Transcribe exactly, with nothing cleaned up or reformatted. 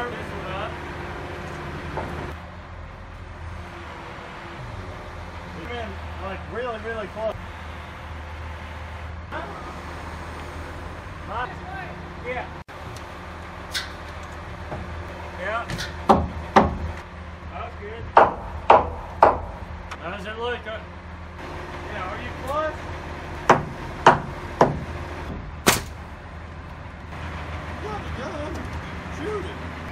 start this one up. Come in like really, really close. Huh? Yeah. Yeah. That's good. How does it look? Yeah, are you flush? You got the gun. Shoot it.